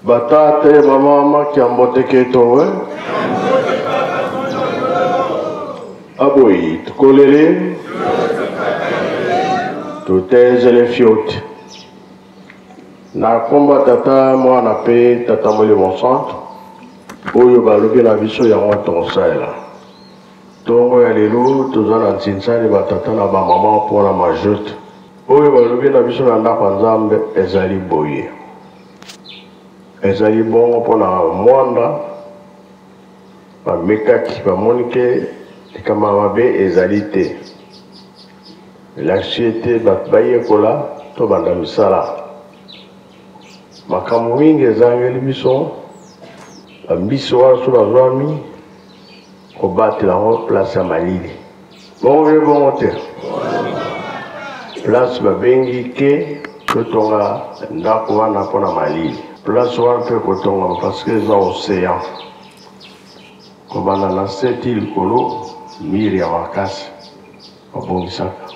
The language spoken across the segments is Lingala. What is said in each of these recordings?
Batate mama kiambote keto aboyi tukolele tuteze les fiotes na komba tata mwana pe tata moli mon centre oyo balobi na biso yango tonsala tongo ya lelo toza na ntinsani batata na bamama mpona majote oyo balobi na biso na ndako ya nzambe ezali boye ezali bongo mpona mwanda bamekaki bamoni ke likama mabe ezali te elakisi ete bato bayekola to banda misala makambo mingi ezangeli biso bambiso wana so bazwami kobatela yango place ya malili bongo ye bongo te place babengi ke totonga ndako wana mpona malili place wana mpe kotonga parce que eza océan kobanda na seti likolo mire ya makasi babongisaka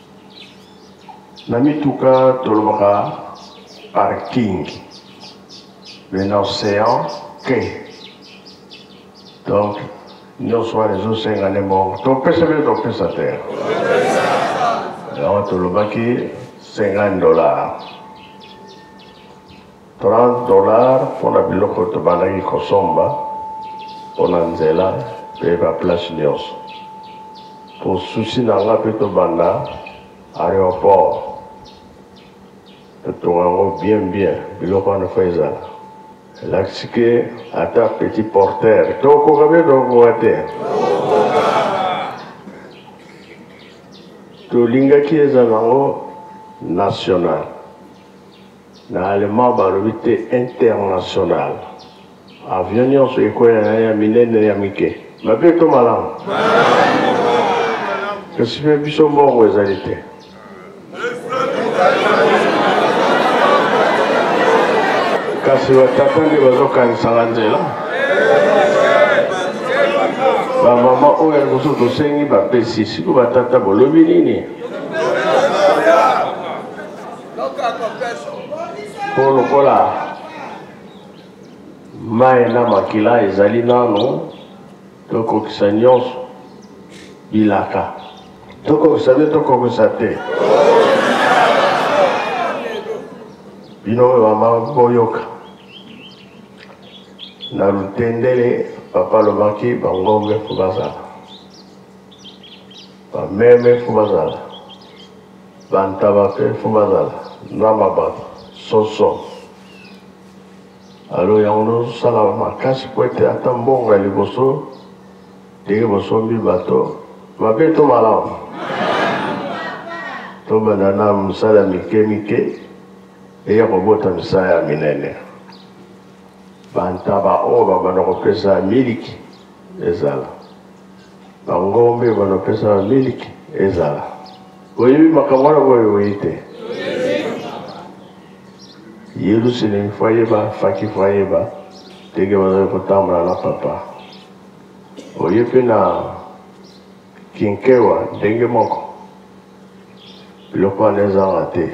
na mituka tolobaka parking mais na océan ke donc nyonso wana ezosenga nde bongo topesa mpe topesa te yango tolobaki $50 $30 mpona biloko tobandaki kosomba mpona nzela mpe baplace nyonso po susi na nga mpe tobanda aéroport totonga yango bien biloko wana fo ezala elakisi ke ata petit porteur tokoka mpe tokoka te tolingaki eza nango national na allemand balobi te international avion nyonso ekwela ya minene ya mike mabe to malamu kasi mpe biso mbongo ezali te kasi batata nde bazokanisanga nzela bamama oyo ya liboso tosengi bapesi siko batata bolobi nini mpo lokola mai na makila ezali nano tokokisa nyonso bilaka tokokisa mpe tokokisa te bino oyo mama boyoka na lutendele papa alobaki bangombe fo bazala bameme fo bazala bantaba mpe fo bazala na mabato soso alo yango tozosala makasi po ete ata mbongo ya liboso ndenge bosombi bato mabe to malamu tobanda na mosala mike eya kobota misala ya minene bantaba oyo babanda kopesa miliki ezala bangombe banda kopesa miliki ezala oyebi makambo wana boyo oyi te yelusi ni fo ayeba faki fo ayeba ndenge bazali kotambola na papa oye mpe na kinkewa ndenge moko biloko wana ezanga te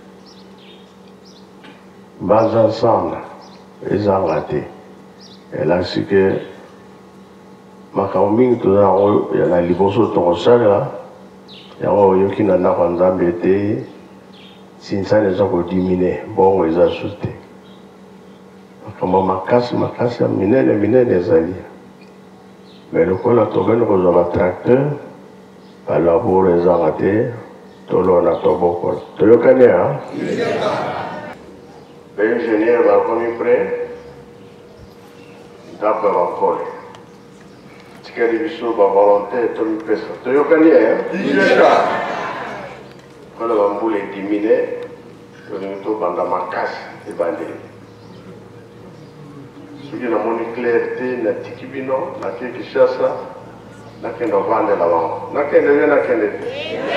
mbanza nsanda ezanga te elakisi ke makambo mingi toza yango na liboso tokosalela yango oyoki na ndako ya nzambe ete sinsani eza kodimine bongo eza su te makambo makasi ya minene ezali me lokola tokende kozwa batracteur balaboro ezanga te tolona tobokola toyokani ya baingénieur bakomi pre ndako ya bakole tikali biso bavolonté tomipesa toyokani ya kola bambula edimine tolingi tobanda makasi ebandeli soki namoni clair te natiki bino nake Kinshasa nakende ovandela bango nakende te nakende te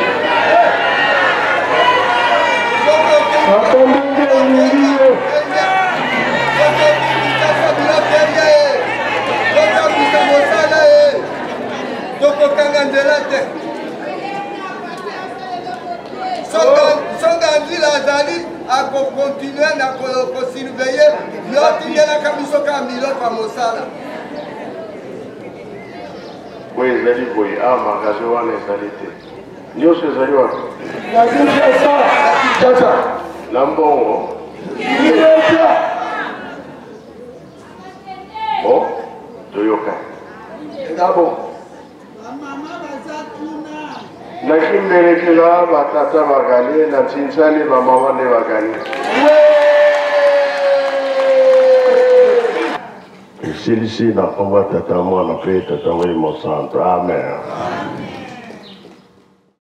tokokanga nzela te songa nzila azali akokontinue na kosurveille yo tindelaka biso kaka biloko ya mosala. Oui, ezali boye awa magasin wana ezali te nyonso ezali wapi na mbongo bon toyoka D'abo. nakimbelekela batata bagane na ntinsani bamama nde bagane esilisi na komba tata mwana mpe tata moi mosanto amen